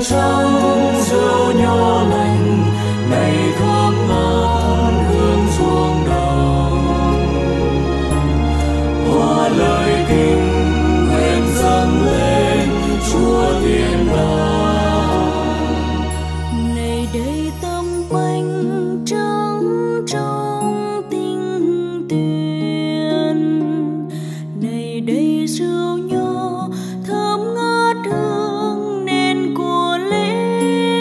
trắng rượu nho lành này thơm ngát hương ruộng đồng. Hoa lời kinh nguyện dâng lên Chúa Thiên Đàng. Này đây tâm bánh trắng trong tinh tuyền, này đây rượu nho thơm ngát hương nên của lễ.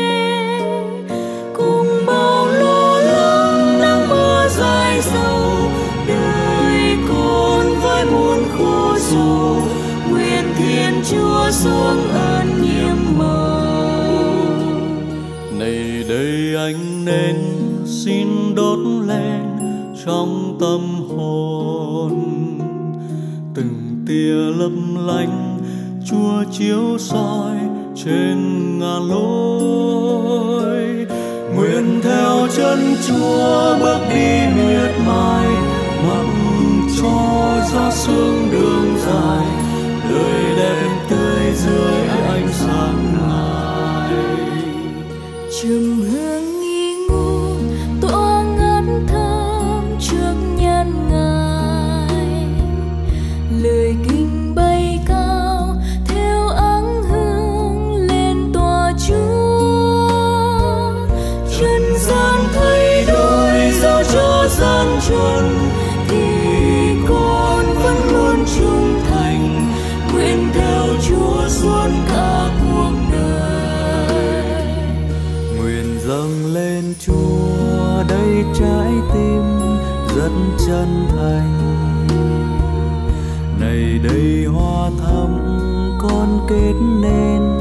Cùng bao lo lắng nắng mưa dài dầu, đời con với muôn khổ sầu, nguyện Thiên Chúa xuống ơn nhiệm màu. Này đây ánh nến xin đốt lên trong tâm hồn, từng tia lấp lánh Chúa chiếu soi trên ngàn lối. Nguyện theo chân Chúa bước đi miệt mài, mặc cho gió sương đường dài, đời đẹp tươi dưới ánh sáng Ngài. Trầm hương nghi ngút tỏa ngát thơm trước nhan Ngài, lời kinh bay cao theo áng hương lên tòa Chúa. Trần gian thay đổi giao cho gian trần, thì con vẫn luôn trung thành, nguyện theo Chúa suốt cả cuộc đời. Nguyện dâng lên Chúa đây trái tim rất chân thành, này đây hoa thắm con kết nên